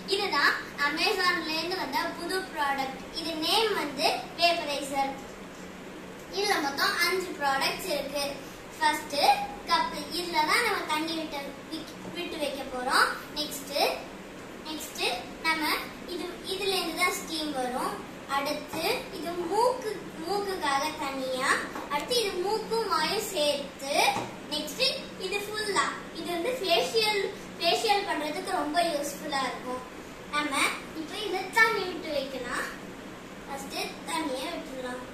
இதுதான் அமேசான்ல இருந்து வந்த புது ப்ராடக்ட். இது நேம் வந்து வேப்பரைசர். இதுல மொத்தம் 5 ப்ராடக்ட்ஸ் இருக்கு. ஃபர்ஸ்ட் கப், இதுல தான் நம்ம தண்ணி விட்டு வைக்க போறோம். நெக்ஸ்ட் நம்ம இதுல இருந்து தான் ஸ்டீம் வரும். அடுத்து இது மூக்குக்காக தனியா, அடுத்து இது மூக்கும் வாயும் சேர்த்து. நெக்ஸ்ட் இது ஃபுல்லா, இது வந்து ஃபேஷியல் பண்றதுக்கு ரொம்ப யூஸ்ஃபுல்லா இருக்கும். நம்ம இப்போ இத தண்ணி விட்டு வைக்கலாம். ஃபர்ஸ்ட் தண்ணியை விட்டுறலாம்.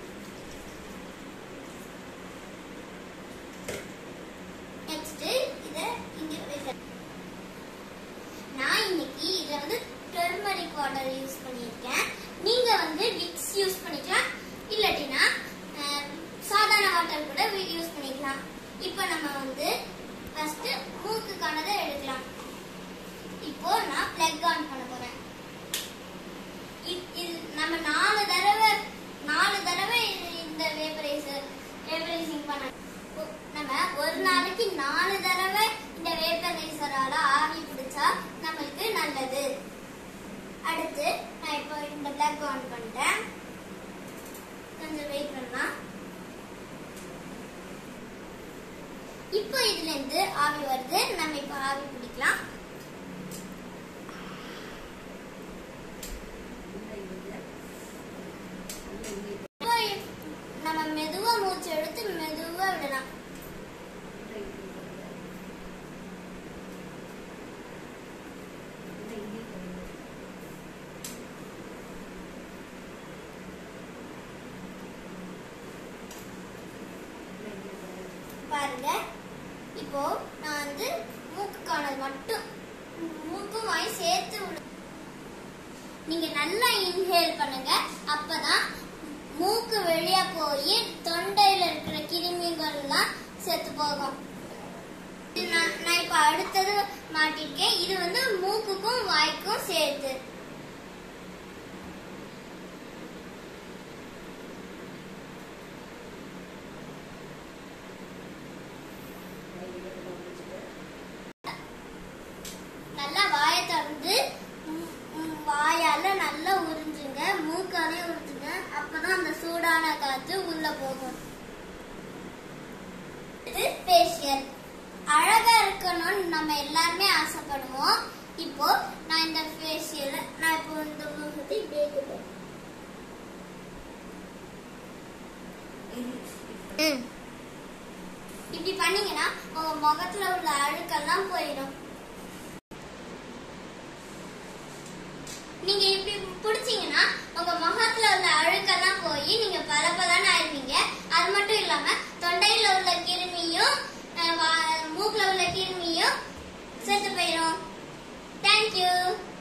நெக்ஸ்ட் இத இங்க வைக்கலாம். நான் இன்னைக்கு இதுல வந்து டர்மரிக் வாட்டர் யூஸ் பண்ணிருக்கேன். நீங்க வந்து விக்ஸ் யூஸ் பண்ணிக்கலாம், இல்லாட்டினா சாதாரண வாட்டர் கூட யூஸ் பண்ணிக்கலாம். இப்போ நம்ம வந்து ஃபர்ஸ்ட் மூக்குக்கானதை எடுக்கலாம். இப்போ நான் பிளக் ஆன் பண்ண போறேன். நம்ம 4 தடவை இந்த வேப்பரைசிங் பண்ண. நம்ம ஒரு நாளைக்கு 4 தடவை இந்த வேப்பரைசரால ஆவி பிடிச்சா நமக்கு நல்லது. அடுத்து நான் இப்போ இந்த பிளக் ஆன் பண்ணிட்டேன். கொஞ்சம் வெயிட் பண்ணலாம். இப்போ இதுல இருந்து ஆவி வருது. நம்ம இப்போ ஆவி பிடிக்கலாம். நம்ம மெதுவா மூச்சு எடுத்து மெதுவா விடலாம். பாருங்க, இப்போ நான் வந்து மூக்குக்கானது மட்டும், மூக்கும் வாய் சேர்த்து நீங்க நல்லா இன்ஹேல் பண்ணுங்க. அப்பதான் மூக்கு வெளியா போய் தொண்டையில இருக்கிற கிருமிகள் எல்லாம் செத்து போகும். நான் இப்ப அடுத்தது மாட்டிருக்கேன். இது வந்து மூக்குக்கும் வாய்க்கும் சேர்த்து. நல்லா வாயை திறந்து வாயால நல்லா உறிஞ்சுங்க, மூக்காலே உறிஞ்சுங்க. அப்பதான் அந்த சூடான காத்து உள்ள போகும். இது ஃபேஷியல். அழகா இருக்கணும்னு நம்ம எல்லாருமே ஆசைப்படுவோம். இப்போ நான் இந்த ஃபேஷியல் நான் இப்போ இந்த முகத்தை பேக்குறேன். இப்படி பண்ணீங்கன்னா உங்க முகத்துல உள்ள அழுக்கெல்லாம் போயிடும். நீங்க இப்படி பிடிச்சீங்கன்னா உங்க முகத்துல உள்ள அழுக்கெல்லாம் போய் நீங்க பளபளன்னு ஆயிருவீங்க. அது மட்டும் இல்லாம தொண்டையில உள்ள கிருமியும் மூக்குல உள்ள கிருமியும் செத்து போயிடும். தேங்க்யூ.